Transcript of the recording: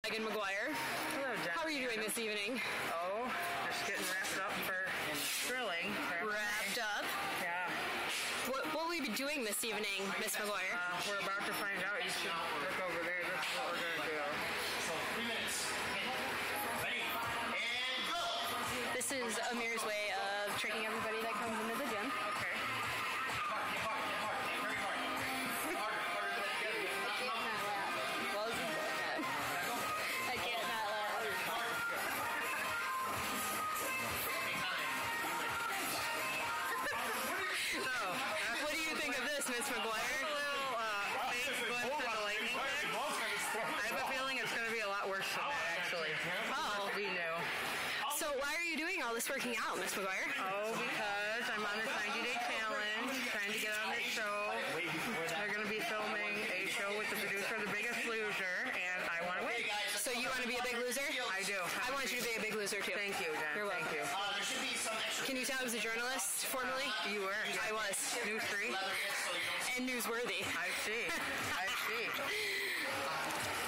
Megan McGuire. Hello, Jen. How are you doing this evening? Oh, just getting wrapped up for drilling. Wrapped up. Yeah. What will we be doing this evening, Miss McGuire? We're about to find out. You should look over there. This is what we're going to do. So 3 minutes. Ready? And go! This is Amir's way of tricking everybody that comes into the gym. Okay. Get hard, very hard. Harder than that. I can't not laugh. So, What do you think of this, Miss McGuire? a little fake glimpse of the lightning quick. I have a feeling it's going to be a lot worse than that, actually. Oh. We knew. So why are you doing all this working out, Miss McGuire? Oh, because I'm on this 90-day challenge, trying to get on this show. They're going to be filming a show with the producer of The Biggest Loser, and I want to win. So you want to be a big loser? I do. I want you to be a big loser too. Thank you, Jen. You're welcome. Thank you. There should be some extra. Can you tell I was a journalist formerly? You were. I was. News 3? Leather hits so you don't And newsworthy. I see. I see.